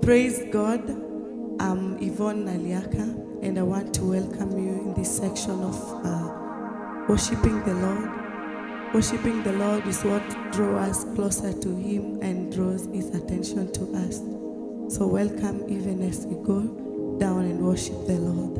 Praise God. I'm Yvonne Naliaka, and I want to welcome you in this section of worshiping the Lord. Worshiping the Lord is what draws us closer to Him and draws His attention to us. So welcome even as we go down and worship the Lord.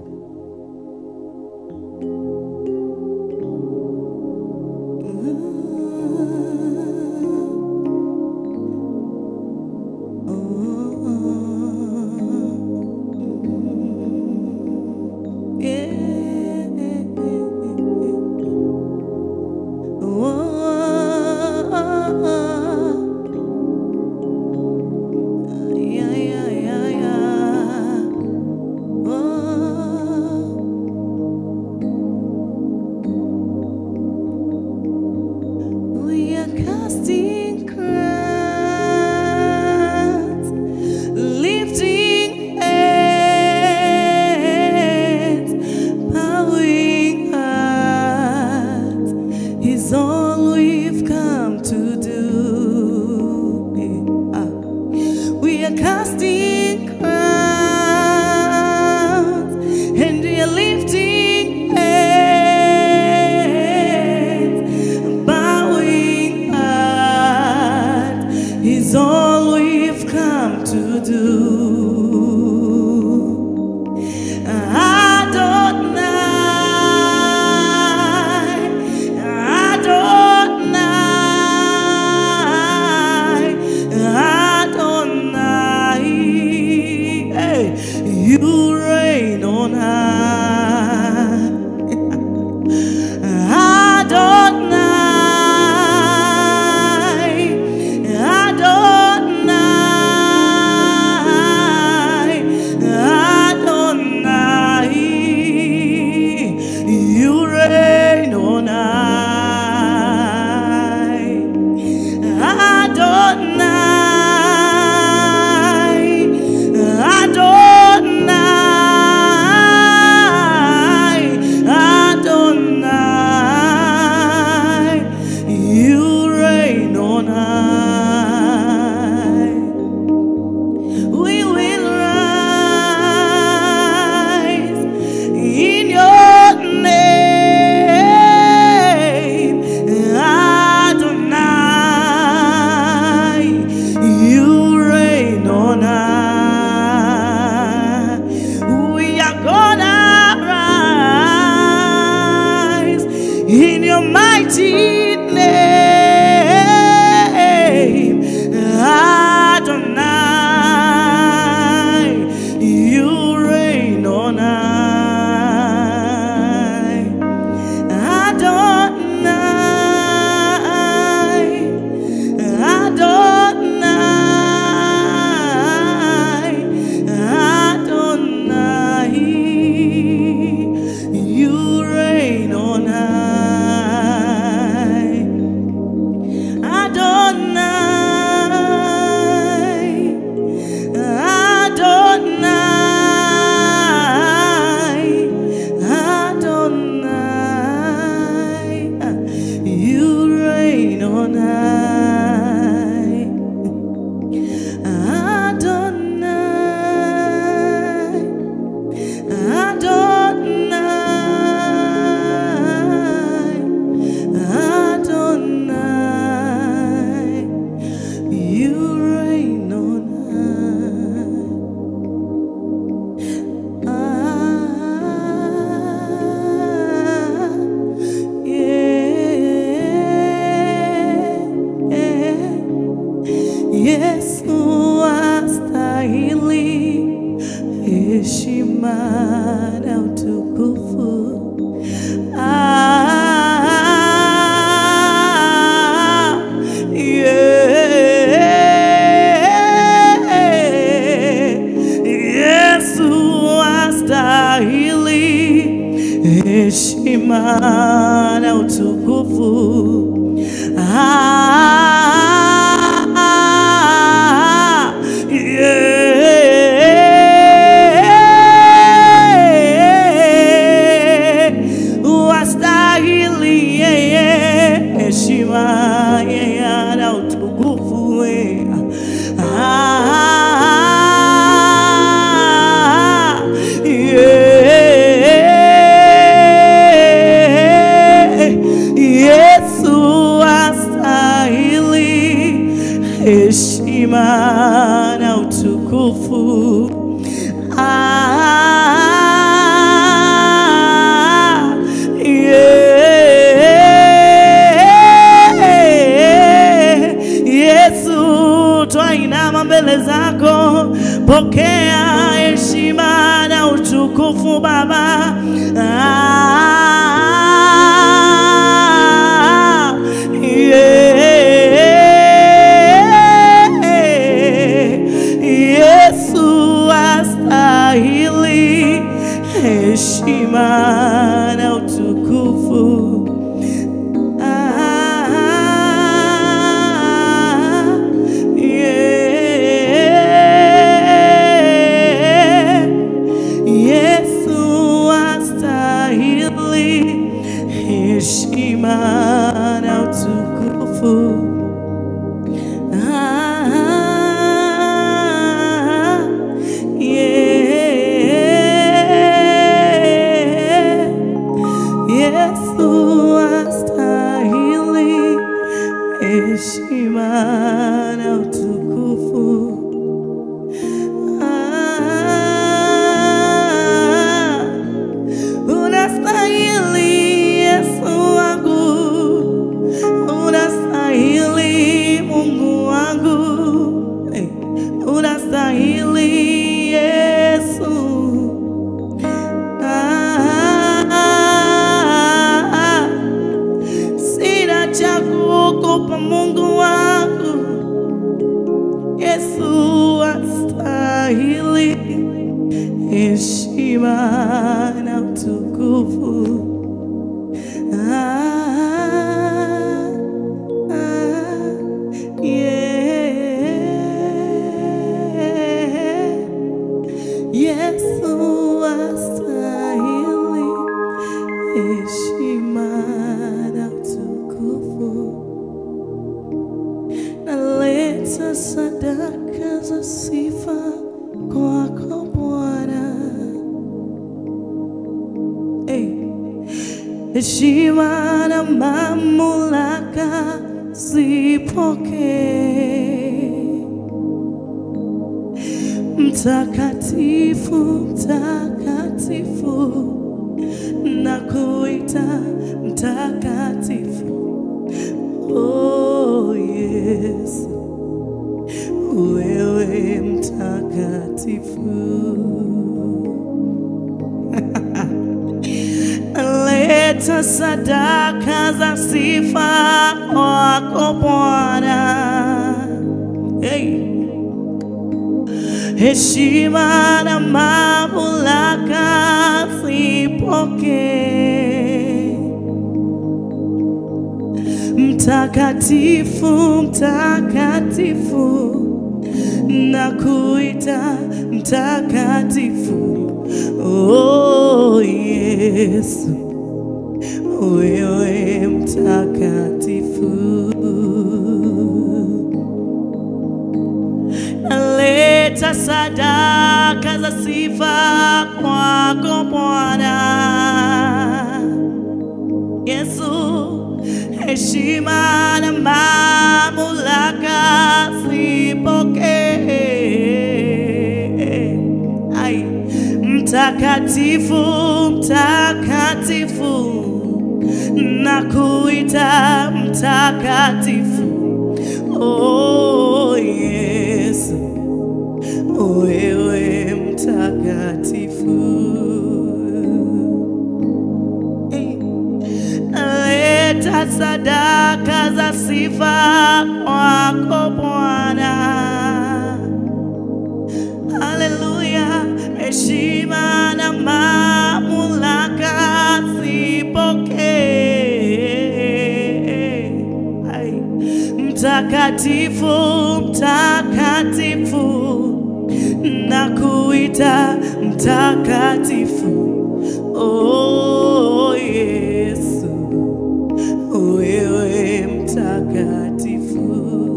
Ah utukufu. Yesu, twainama mbele zako, pokea heshima na utukufu Baba. Yesu astahili heshima na utukufu. Yesu astahili heshima na utukufu. Yesu astahili heshima na utukufu. Unastahili Yesu wangu, unastahili Mungu wangu, unastahili Yesu. Sina cha kukupa Mungu wangu, Yesu astahili heshima na utukufu. Yesu astahili heshima na utukufu. Naleta sadaka za sifa kwako Bwana. Heshima na mamlaka zipokee. Mtakatifu, mtakatifu, nakuita mtakatifu. Oh Yesu, wewe mtakatifu. Leta sadaka za sifa kwako Bwana. Heshima na mamlaka zipokee. Mtakatifu, mtakatifu, nakuita mtakatifu. Oh Yesu, wewe mtakatifu. Leta sadaka za sifa kwako Bwana. Yesu, heshima na mamlaka zipokee. Mtakatifu, mtakatifu, nakuita mtakatifu. Oh Yesu, wewe mtakatifu. Leta sadaka za sifa kwako Bwana. Haleluya. Heshima na mamlaka zipokee. Mtakatifu, mtakatifu, nakuita mtakatifu. Oh Yesu, wewe mtakatifu.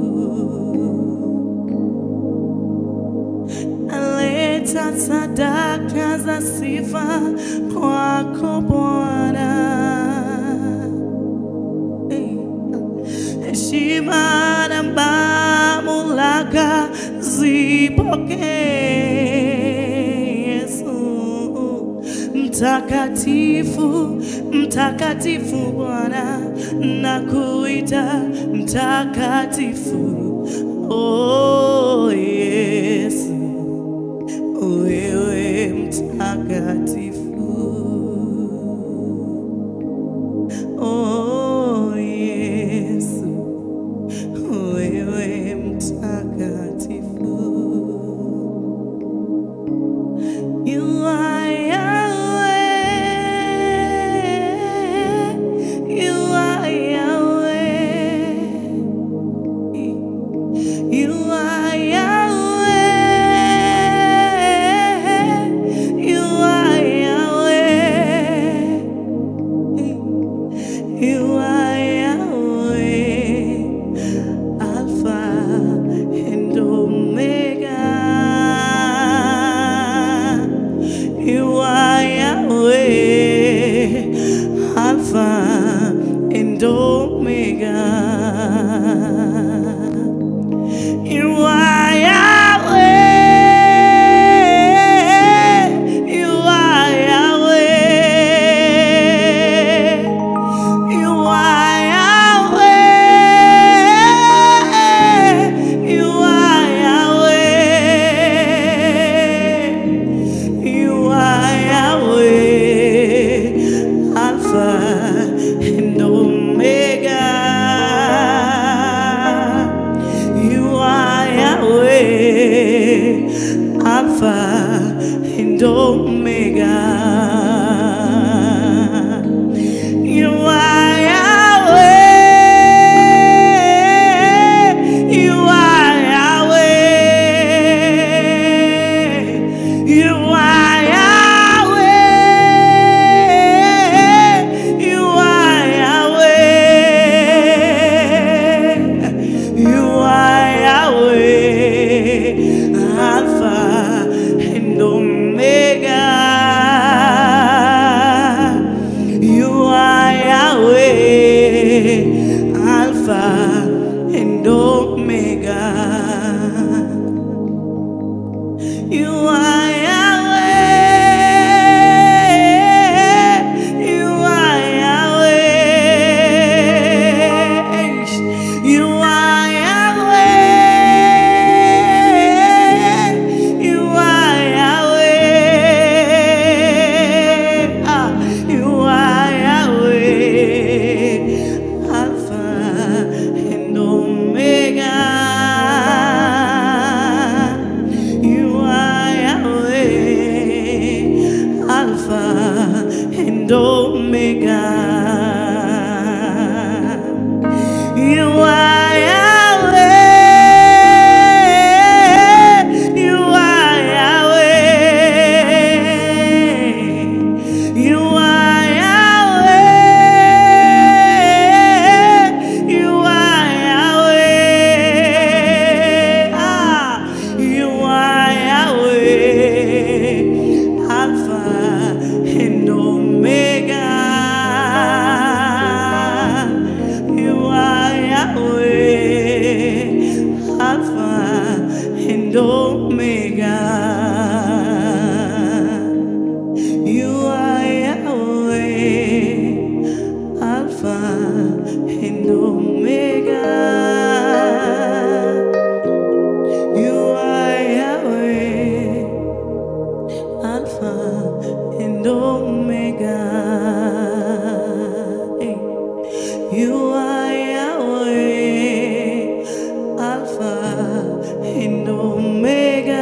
Leta sadaka za sifa kwako Bwana. Heshima na mamlaka zipokee Yesu. Mtakatifu, mtakatifu Bwana, nakuita mtakatifu. Oh Yesu, wewe mtakatifu. Oh Yesu, wewe mtakatifu. You are Yahweh, you are Yahweh, you are Yahweh, you are Yahweh, you are Yahweh, Alpha and Omega. You are Yahweh, Alpha and Omega. You are Yahweh, you are Yahweh, you are Yahweh, you are Yahweh, you are Yahweh, Alpha and Omega. You are Yahweh, Alpha and Omega. You are Yahweh, you are Yahweh, you are Yahweh, you are Yahweh, you are Yahweh, Alpha and Omega. You are Yahweh, Alpha and Omega. You are Yahweh, you are Yahweh, you are Yahweh, you are Yahweh, you are Yahweh, Alpha and Omega. You are Yahweh, Alpha and Omega. You are Yahweh, you are Yahweh, you are Yahweh, you are Yahweh, you are Yahweh, Alpha and Omega. You are Yahweh, Alpha and Omega. You are Yahweh, Alpha and Omega. You are Yahweh, Alpha and Omega. Hey. You are Yahweh, Alpha and Omega.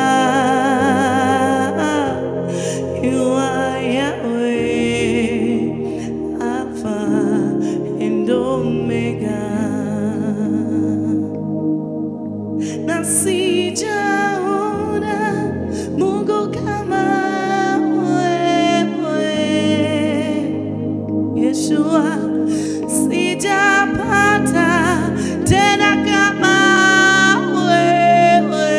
You are Yahweh, Alpha and Omega. Na sijaona Mungu kama wewe, Yeshua. Sijapata tena kama wewe.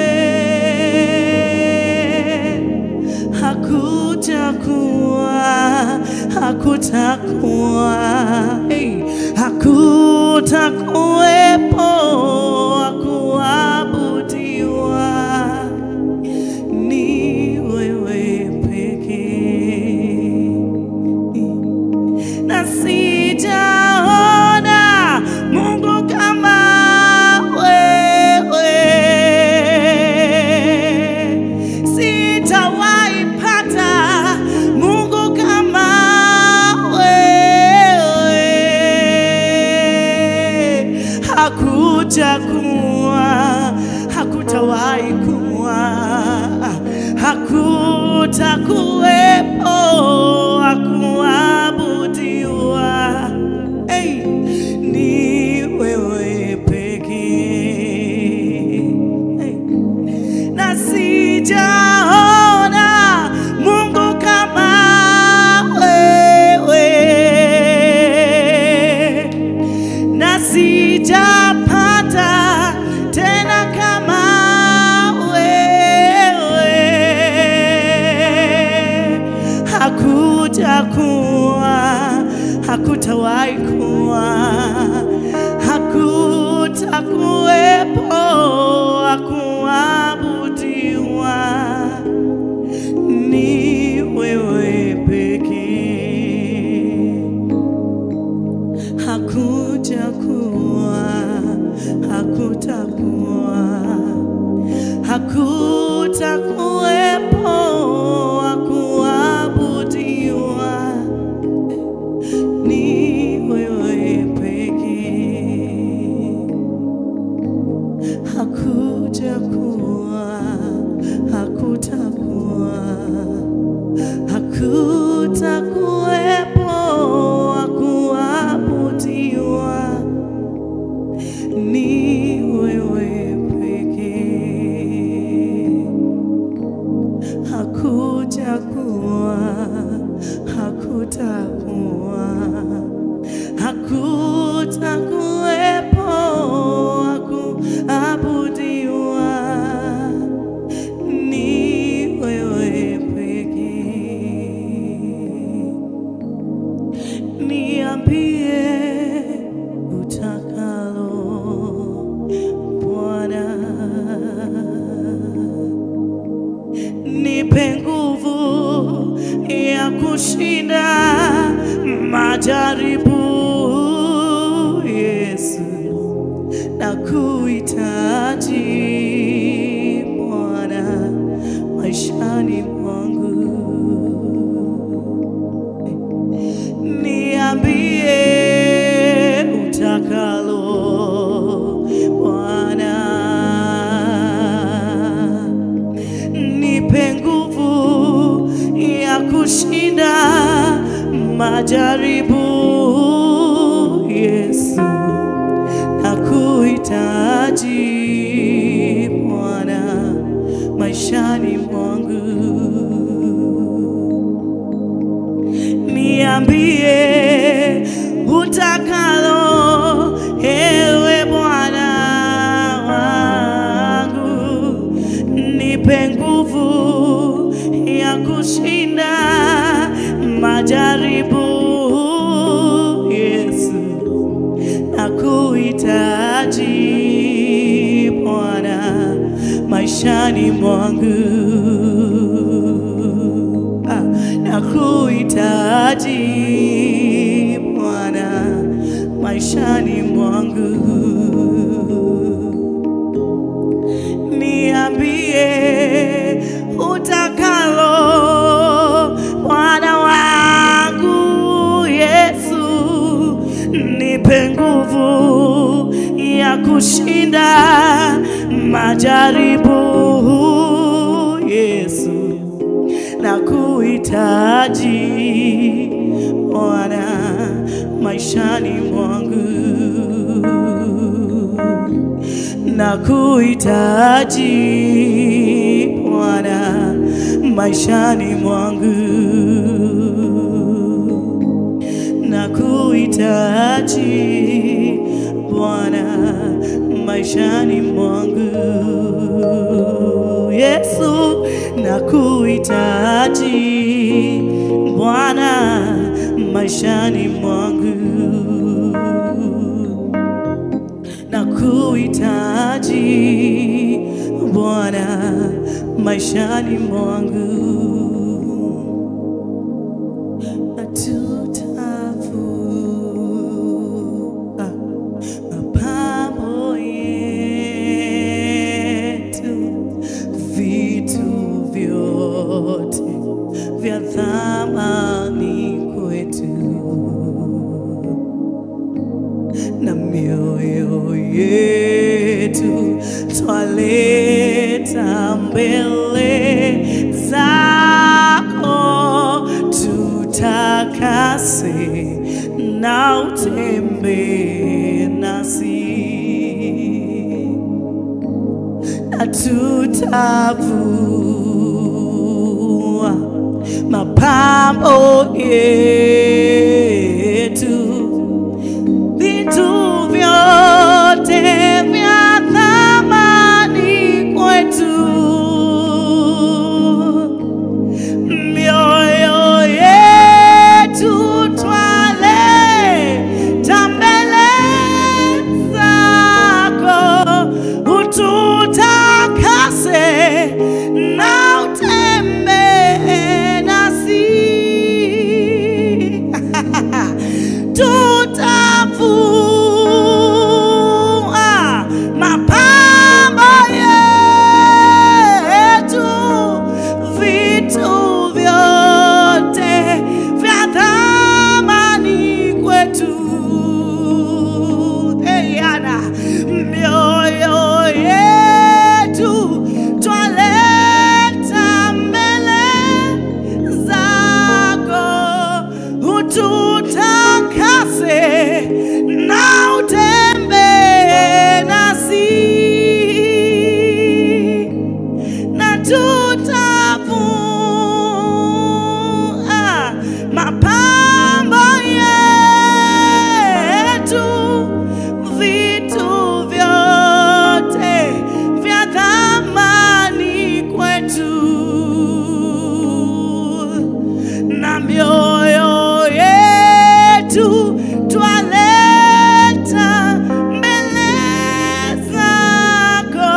Hakutakuwa, hey, hakutakuwepo wa kuabudiwa hakutakuwepo wa kuabudiwa. Hey, ni wewe pekee. Hey, na sijaona Mungu kama wewe, na sijapata tena kama wewe. Hakutakuwa, hakutawahi kuwa, hakutakuwepo wa kuabudiwa. Ni wewe pekee. Hakutakuwa, hakutakuwa, hakutakuwepo wa kuabudiwa. Ni wewe pekee. Hakutakuwa, hakutakuwa, hakutakuwepo wa kuabudiwa. Ni wewe pekee. Hakutakuwa, hakutakuwa, hakutakuwepo wa kuabudiwa. Ni wewe pekee. Niambie utakalo Bwana, nipe nguvu ya kushinda majaribu. Yesu, nakuhitaji Bwana maishani mwangu. Niambie utakalo Bwana, nipe nguvu ya kushinda majaribu. Yesu, nakuhitaji Bwana maishani mwangu. Niambie utakalo, ewe Bwana wangu, nipe nguvu ya kushinda majaribu. Yesu, nakuhitaji Bwana maishani mwangu. Nakuhitaji Bwana maishani mwangu. Niambie utakalo Bwana wangu. Yesu, nipe nguvu ya kushinda majaribu. Yesu, nakuhitaji Bwana maishani mwangu. Nakuhitaji Bwana maishani mwangu. Nakuhitaji Bwana maishani mwangu. Yesu, nakuhitaji Bwana maishani mwangu. Nakuhitaji Bwana maishani mwangu. Hatutavuka mapambo yetu, vitu vyote vya thamani kwetu, na mioyo yetu twaleta mbele zako. tutakase na utembee nasi, na tutavua mapambo yetu, vitu vyote vya thamani kwetu, mioyo yetu twaleta mbele zako, ututakase na utembee nasi, tutavua mapambo yetu, vitu vyote vya thamani kwetu, mioyo yetu twaleta mbele zako, ututakase na utembee nasi, na tutavua mapambo yetu, vitu vyote vya thamani kwetu, na mioyo yetu twaleta mbele zako,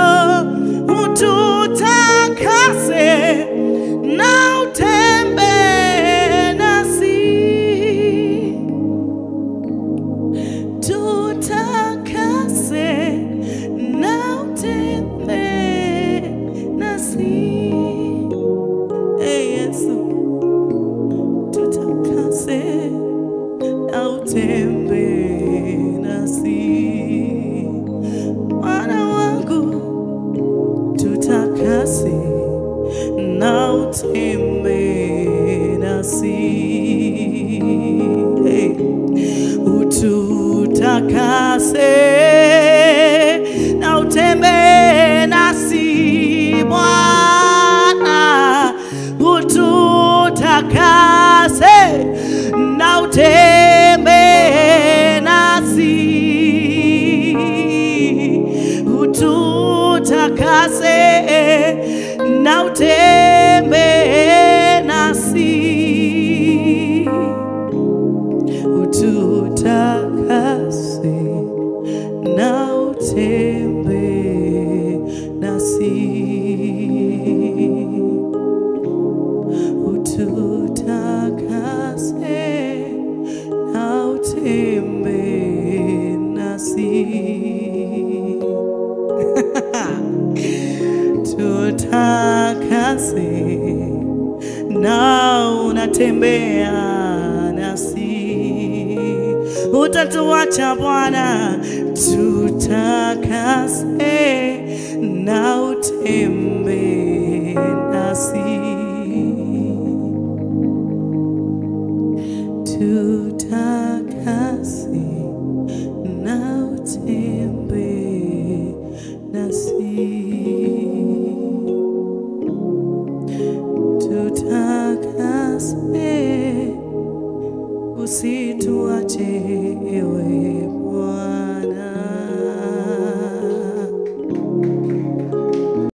ututakase na utembee nasi, tutakase na utembee nasi. Yesu, tutakase na utembee nasi, Bwana wangu, tutakase na utembee nasi, ututakase na utembee nasi, Bwana, ututakase na utembee nasi, ututakase na utembee nasi, ututakase na utembee nasi, ututakase na utembee nasi, tutakase na unatembea nasi, utatuacha Bwana, tutakase na utembee